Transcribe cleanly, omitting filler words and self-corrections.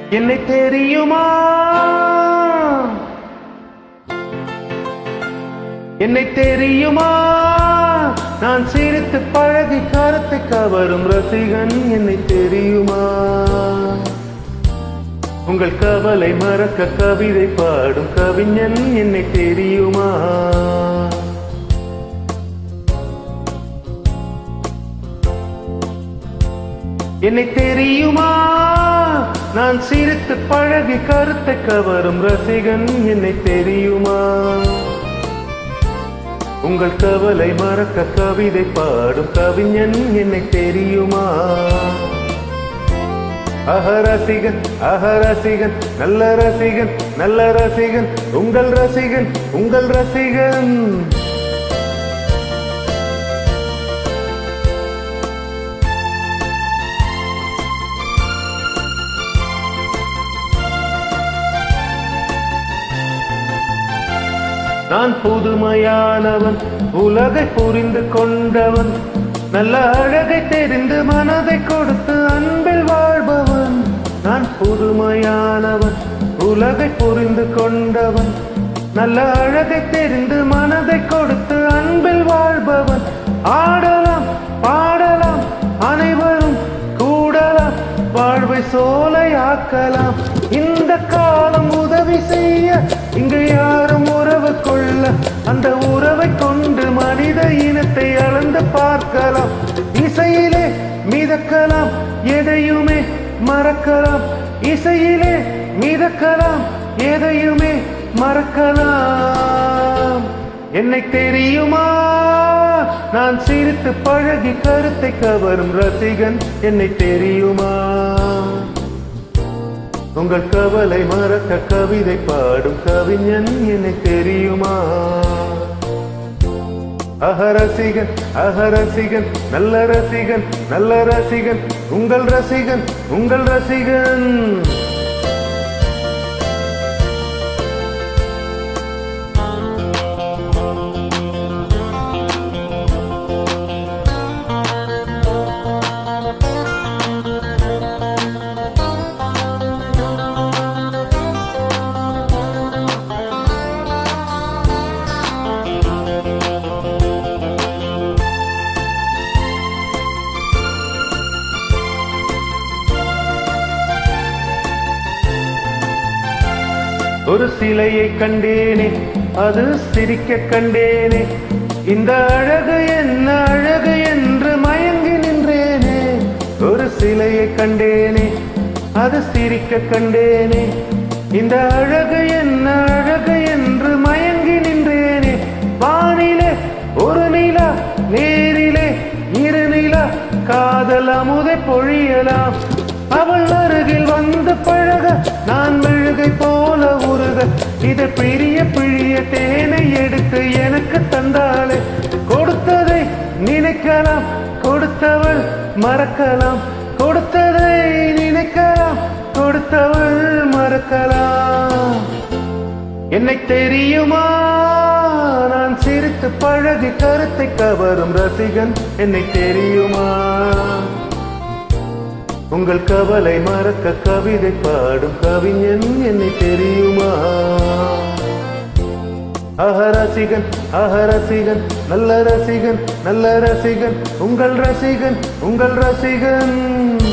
என்னை தெரியுமா என்னை தெரியுமா நான் சிரித்து பழகி கருத்தை கவரும் ரசிகன் என்னை தெரியுமா உங்கள் கவலை மறக்க கவிதை பாடும் கவிஞன் என்னை தெரியுமா என்னை தெரியுமா நான் சிரித்து பழகி கருத்தை கவரும் ரசிகன் என்னை தெரியுமா உங்கள் கவலை மறக்க கவிதை பாடும் கவிஞன் என்னை தெரியுமா அஹரசிகன் அஹரசிகன் நல்ல ரசிகன் நல்ல ரசிகன் உங்கள் ரசிகன் நான் புதுமையானவன் உலகை புரிந்து கொண்டவன் நல்ல அழகை தெரிந்து மனதை கொடுத்து அன்பில் வாழ்பவன் நான் புதுமையானவன் உலகை புரிந்து கொண்டவன் நல்ல அழகை தெரிந்து மனதை கொடுத்து அன்பில் வாழ்பவன் ஆடலாம் பாடலாம் அனைவரும் கூடலாம் வாழ்வை சோலையாக்கலாம் இந்த காலம் உதவி செய்ய இங்கு யாரும் உறவு கொள்ள அந்த உறவை கொண்டு மனித இனத்தை அளந்து பார்க்கலாம் இசையிலே மிதக்கலாம் எதையுமே மறக்கலாம் இசையிலே மிதக்கலாம் எதையுமே மறக்கலாம் என்னை தெரியுமா நான் சிரித்து பழகி கருத்தை கவரும் ரசிகன் என்னை தெரியுமா உங்கள் கவலை மறக்க கவிதை பாடும் கவிஞன் என்னை தெரியுமா அஹரசிகன் அஹரசிகன் நல்ல ரசிகன் நல்ல ரசிகன் உங்கள் ரசிகன் ஒரு சிலையை கண்டேனே அது சிரிக்க கண்டேனே இந்த அழகு என்ன அழகு என்று மயங்கி நின்றேனே ஒரு சிலையை கண்டேனே அது சிரிக்க கண்டேனே இந்த அழகு என்ன அழகு என்று மயங்கி நின்றேனே வானிலே ஒரு நிலா நேரிலே இரு நிலா காதல் அமுதை பொழியலாம் அவள் அருகில் வந்து பழக நான் மெழுகை போல உருக இதை பிரிய பிழிய தேனை எடுத்து எனக்கு தந்தாளே கொடுத்ததை நினைக்கலாம் கொடுத்தவள் மறக்கலாம் கொடுத்ததை நினைக்கலாம் கொடுத்தவள் மறக்கலாம் என்னை தெரியுமா நான் சிரித்து பழகி கருத்தை கவரும் ரசிகன் என்னை தெரியுமா உங்கள் கவலை மறக்க கவிதை பாடும் கவிஞன் என்னை தெரியுமா அஹரசிகன் அஹரசிகன் நல்ல ரசிகன் நல்ல ரசிகன் உங்கள் ரசிகன்